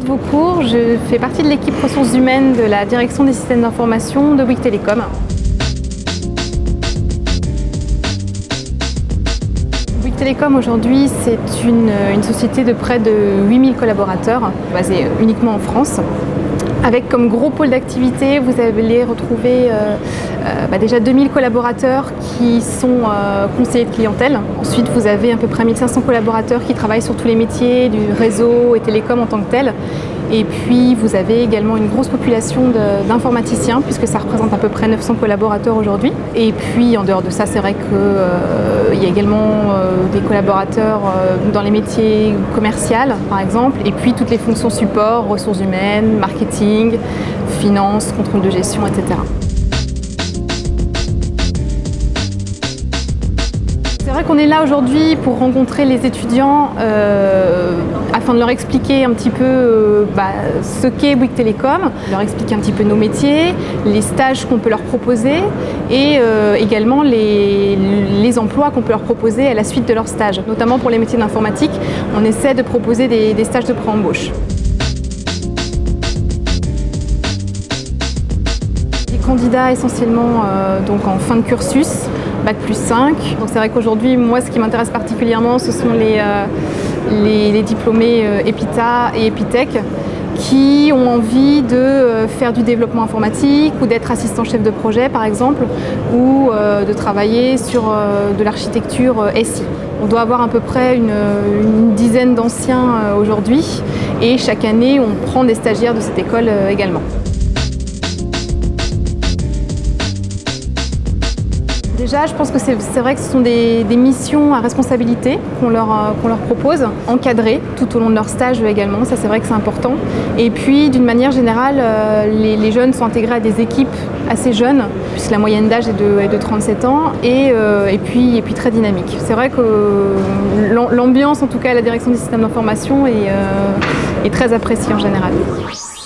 Vaucourt, je fais partie de l'équipe ressources humaines de la direction des systèmes d'information de Bouygues Telecom. Bouygues Telecom aujourd'hui, c'est une société de près de 8000 collaborateurs, basée uniquement en France. Avec comme gros pôle d'activité, vous allez retrouver déjà 2000 collaborateurs qui sont conseillers de clientèle. Ensuite, vous avez à peu près 1500 collaborateurs qui travaillent sur tous les métiers du réseau et télécom en tant que tel. Et puis, vous avez également une grosse population d'informaticiens, puisque ça représente à peu près 900 collaborateurs aujourd'hui. Et puis, en dehors de ça, c'est vrai qu'il y a également des collaborateurs dans les métiers commerciaux, par exemple, et puis toutes les fonctions support, ressources humaines, marketing, finance, contrôle de gestion, etc. C'est vrai qu'on est là aujourd'hui pour rencontrer les étudiants afin de leur expliquer un petit peu ce qu'est Bouygues Telecom, leur expliquer un petit peu nos métiers, les stages qu'on peut leur proposer et également les emplois qu'on peut leur proposer à la suite de leur stage. Notamment pour les métiers d'informatique, on essaie de proposer des stages de pré-embauche. Candidats essentiellement donc en fin de cursus, Bac+5. Donc c'est vrai qu'aujourd'hui, moi, ce qui m'intéresse particulièrement, ce sont les diplômés EPITA et EPITech qui ont envie de faire du développement informatique ou d'être assistant chef de projet, par exemple, ou de travailler sur de l'architecture SI. On doit avoir à peu près une dizaine d'anciens aujourd'hui et chaque année, on prend des stagiaires de cette école également. Déjà, je pense que c'est vrai que ce sont des missions à responsabilité qu'on leur propose, encadrées tout au long de leur stage également, ça c'est vrai que c'est important. Et puis d'une manière générale, les jeunes sont intégrés à des équipes assez jeunes, puisque la moyenne d'âge est de 37 ans, et puis très dynamique. C'est vrai que l'ambiance, en tout cas à la direction des systèmes d'information, est très appréciée en général.